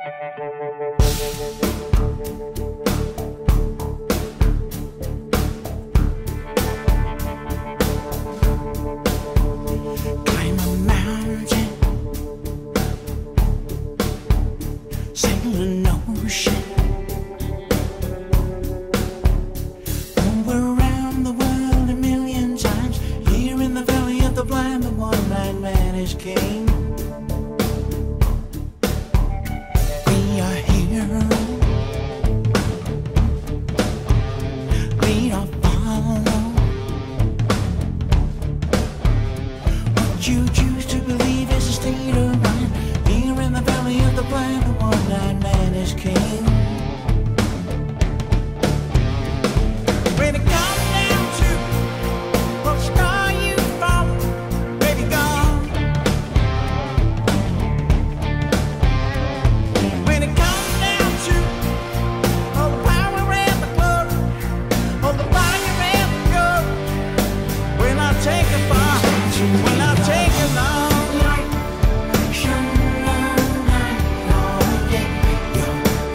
Climb a mountain, sail an ocean, move around the world a million times. Here in the valley of the blind, the one-eyed man is king. We are heroes, lead or follow. What you choose to believe is a state of mind. Here in the valley of the blind, the one-eyed man is king. When it comes down to what star you fall, baby gone. When it comes down to all the power and the glory, all the fire and the gold, will I take it far? Will I take it long? Light, shine on light, oh yeah.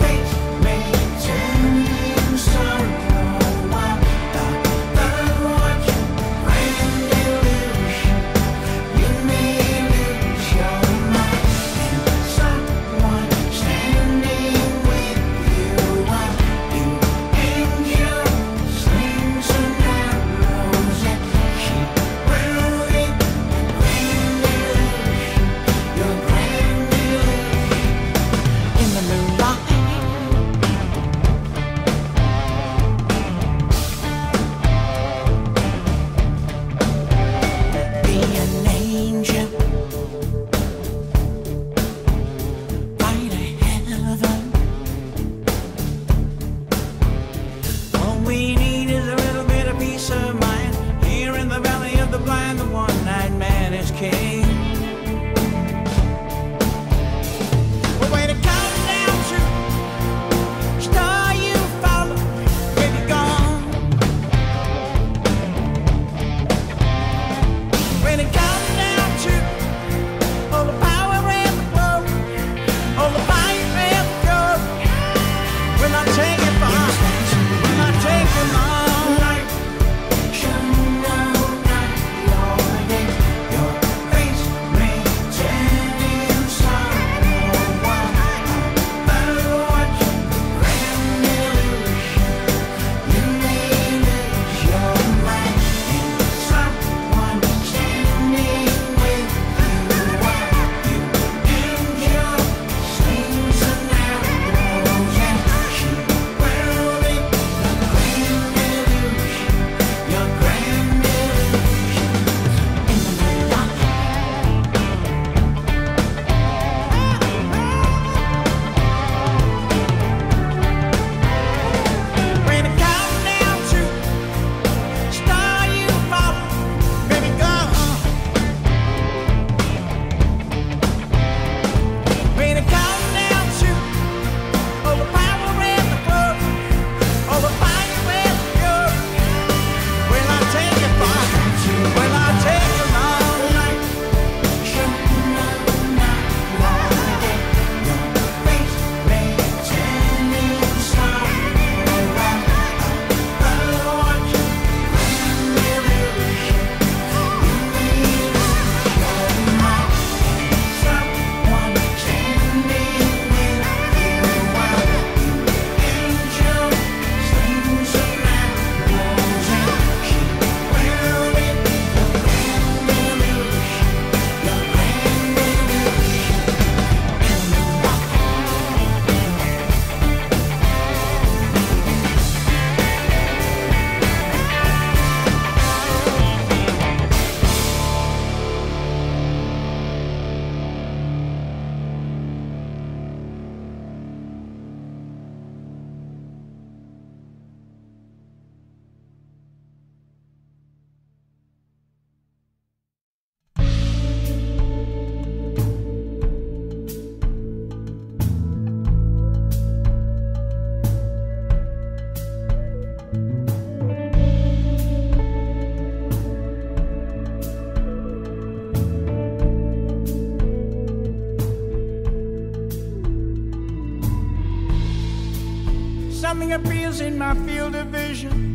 something appears in my field of vision.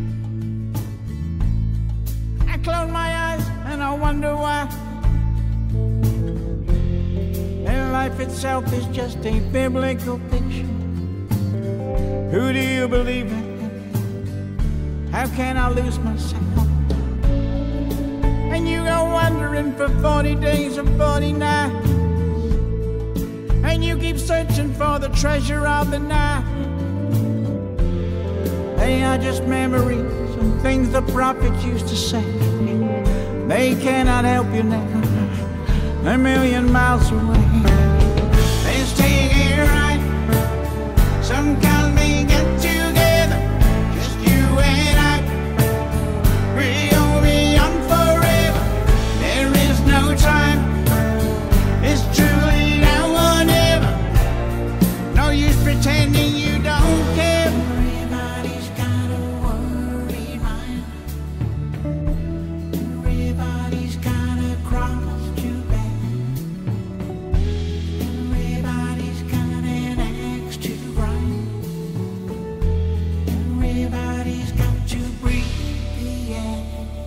I close my eyes and I wonder why. And life itself is just a biblical fiction. Who do you believe in? How can I lose myself? And you go wandering for 40 days and 40 nights, and you keep searching for the treasure of the night. They are just memories and things the prophets used to say. They cannot help you now, they're a million miles away. Let's take it right, sometimes we get together, just you and I. We'll be young forever, there is no time, it's truly now or never. No use pretending you don't care. Everybody's got a worried mind, everybody's got a cross to bear, everybody's got an axe to grind, everybody's got to breathe the air.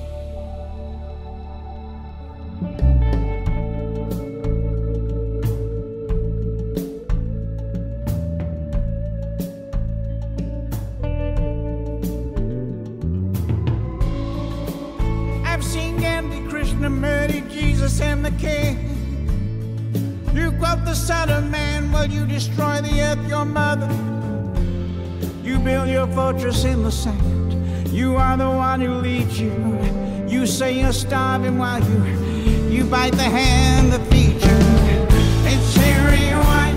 I've seen Gandhi, Krishna, murder Jesus and the King. You quote the Son of Man while you destroy the earth, your mother. You build your fortress in the sand. You are the one who leads you. You say you're starving while you bite the hand that feeds you. It's cherry wine.